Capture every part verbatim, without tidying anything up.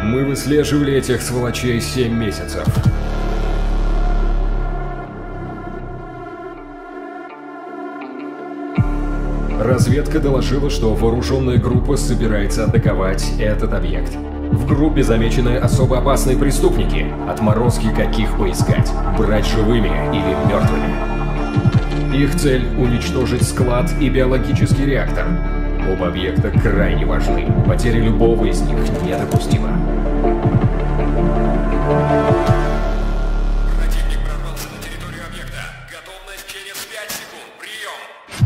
Мы выслеживали этих сволочей семь месяцев. Разведка доложила, что вооруженная группа собирается атаковать этот объект. В группе замечены особо опасные преступники, отморозки каких поискать, брать живыми или мертвыми. Их цель — уничтожить склад и биологический реактор. Оба объекта крайне важны, потеря любого из них недопустима. Противник прорвался на территорию объекта. Готовность через пять секунд. Прием!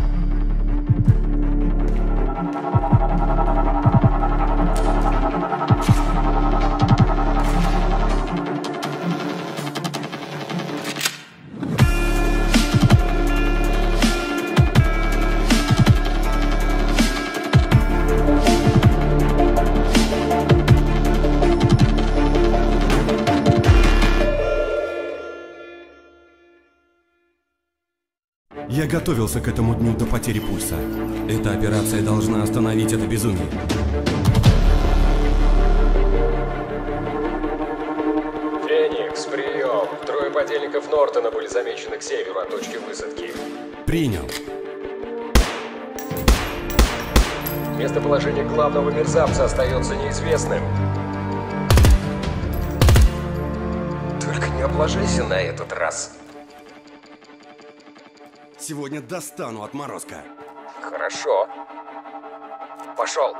Я готовился к этому дню до потери пульса. Эта операция должна остановить это безумие. Феникс, прием. Трое подельников Нортона были замечены к северу от точки высадки. Принял. Местоположение главного мерзавца остается неизвестным. Только не облажайся на этот раз. Сегодня достану отморозка. Хорошо. Пошел.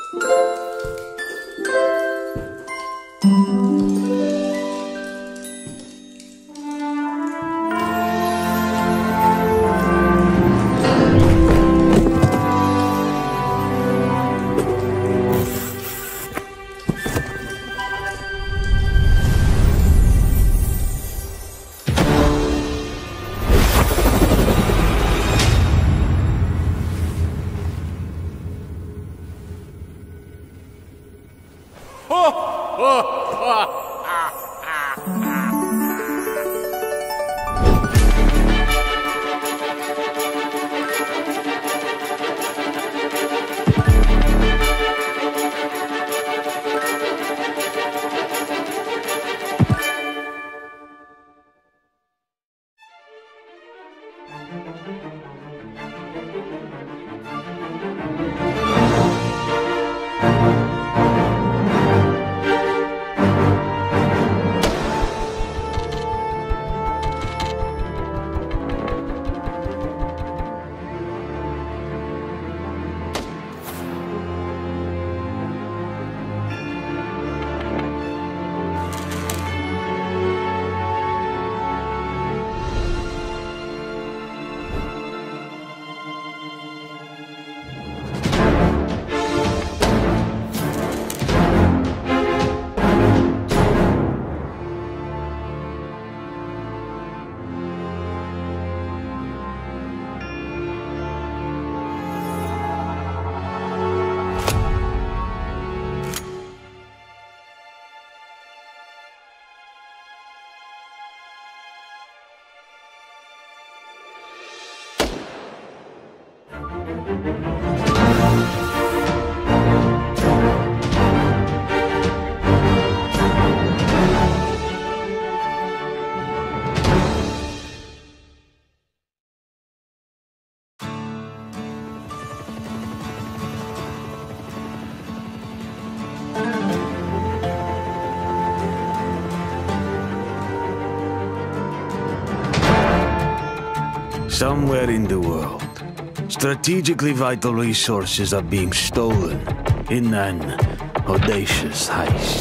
Somewhere in the world, strategically vital resources are being stolen in an audacious heist.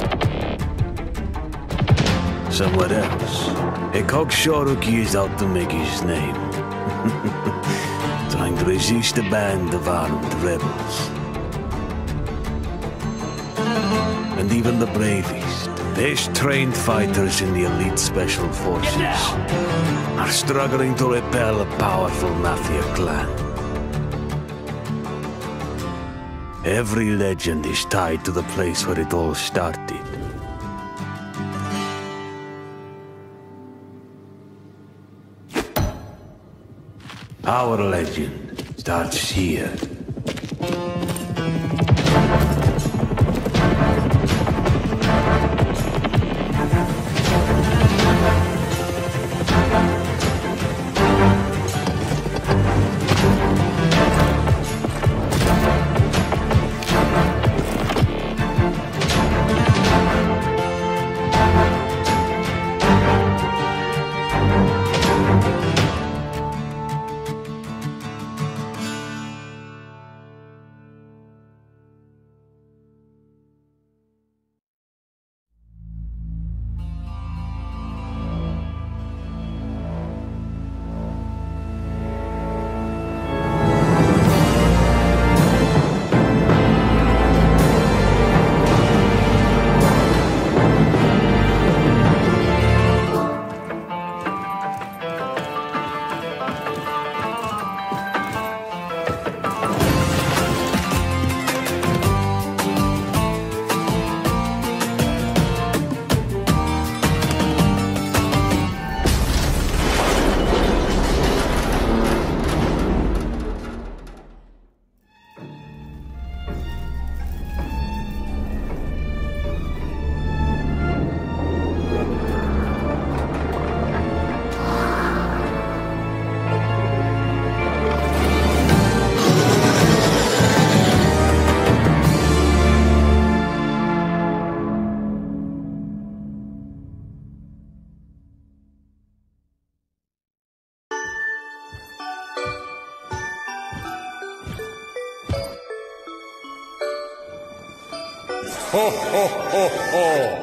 Somewhere else, a Kokshoruki is out to make his name. Trying to resist a band of armed rebels. And even the bravest, best trained fighters in the elite special forces are struggling to repel a powerful mafia clan. Every legend is tied to the place where it all started. Our legend starts here. Хо-хо-хо-хо!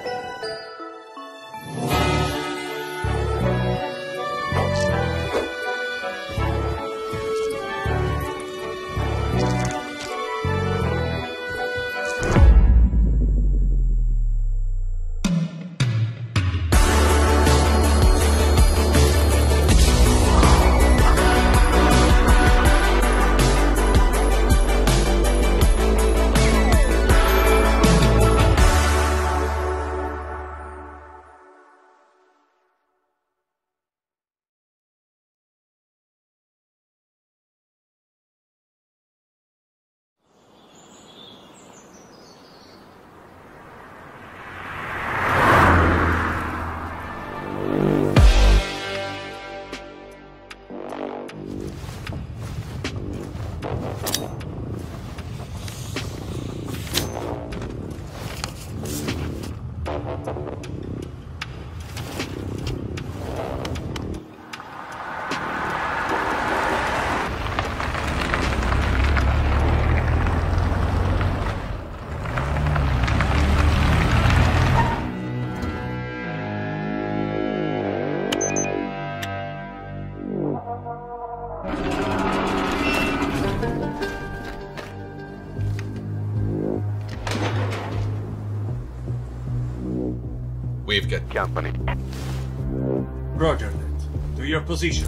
We've got company. Roger that. To your positions.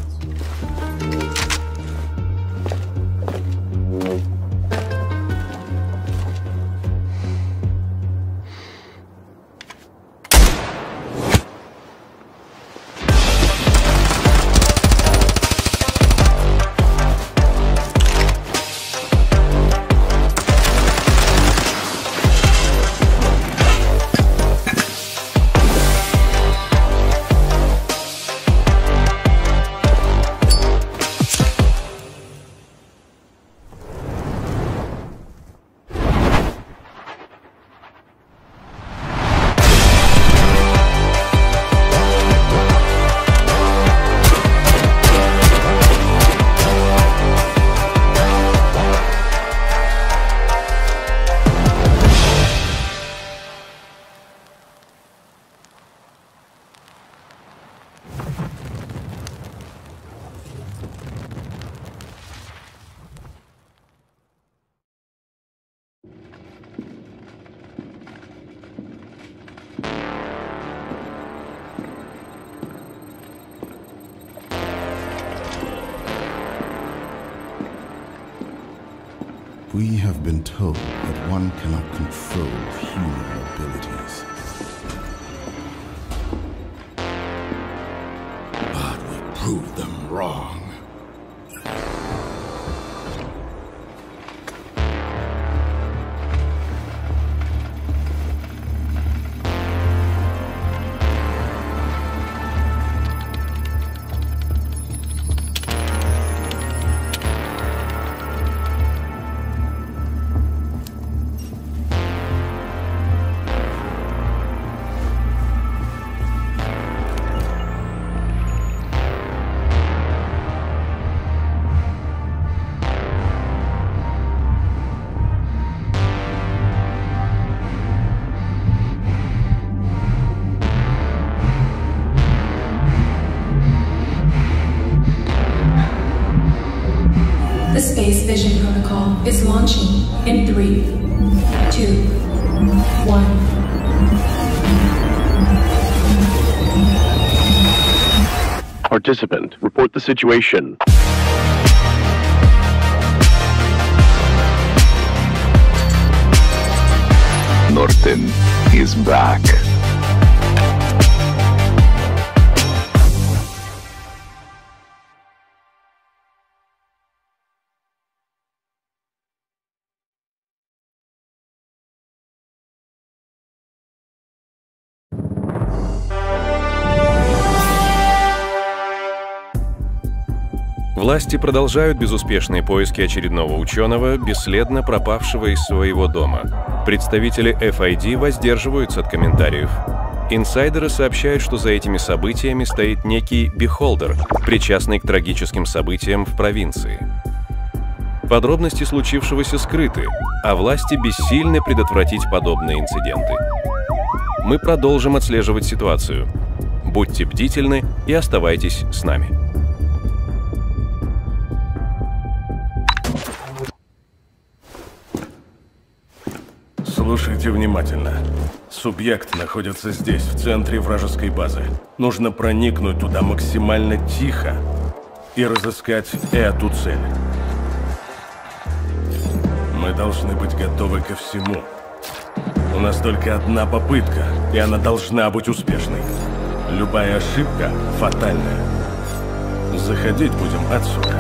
We have been told that one cannot control human abilities. But we proved them wrong. The Space Vision Protocol is launching in three, two, one. Participant, report the situation. Norton is back. Власти продолжают безуспешные поиски очередного ученого, бесследно пропавшего из своего дома. Представители эф ай ди воздерживаются от комментариев. Инсайдеры сообщают, что за этими событиями стоит некий Бихолдер, причастный к трагическим событиям в провинции. Подробности случившегося скрыты, а власти бессильны предотвратить подобные инциденты. Мы продолжим отслеживать ситуацию. Будьте бдительны и оставайтесь с нами. Слушайте внимательно. Субъект находится здесь, в центре вражеской базы. Нужно проникнуть туда максимально тихо и разыскать эту цель. Мы должны быть готовы ко всему. У нас только одна попытка, и она должна быть успешной. Любая ошибка фатальная. Заходить будем отсюда.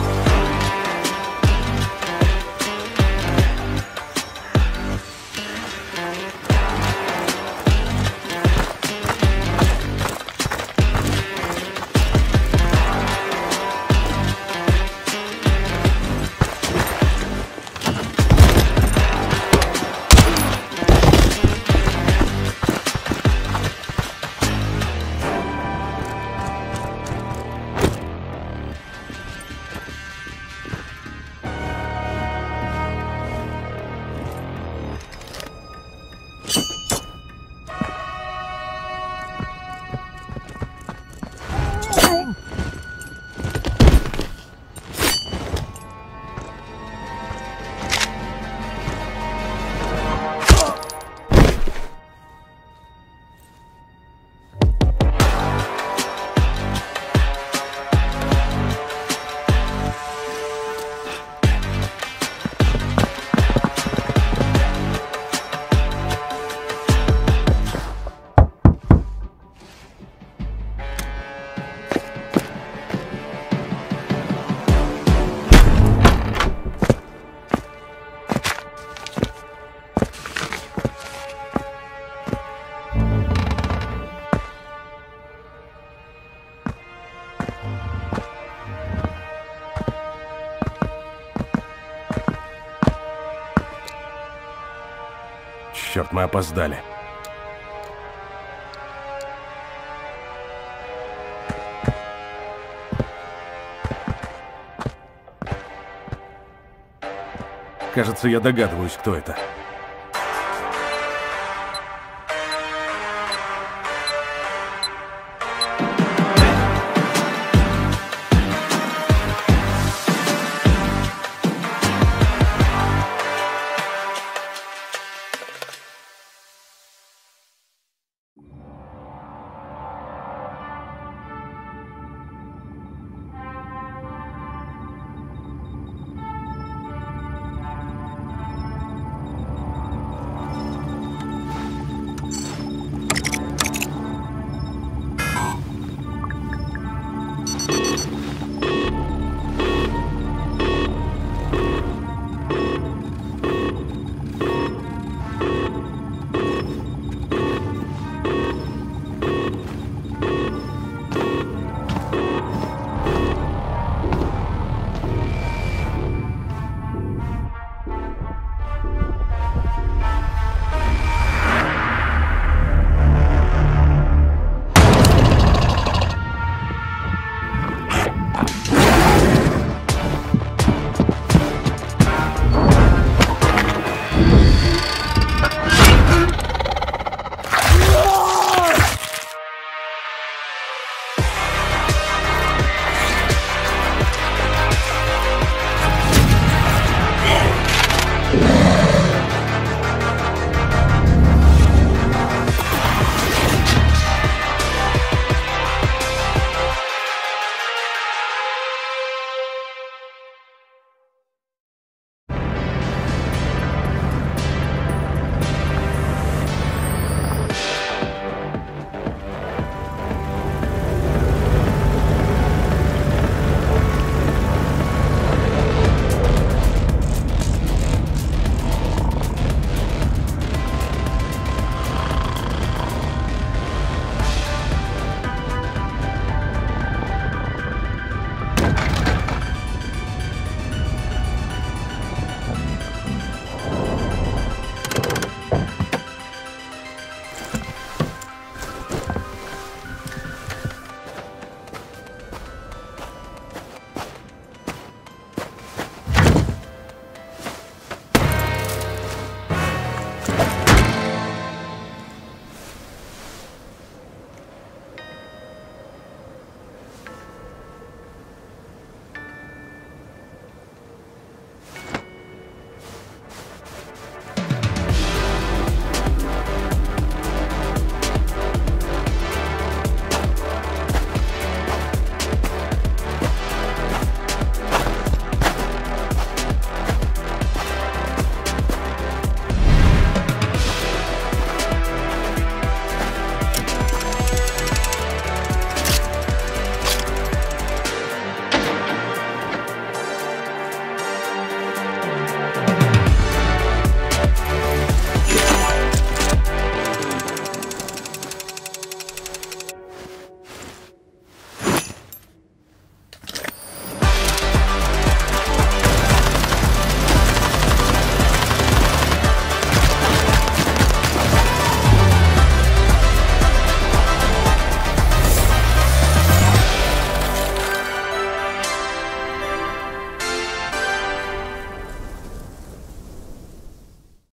Черт, мы опоздали. Кажется, я догадываюсь, кто это.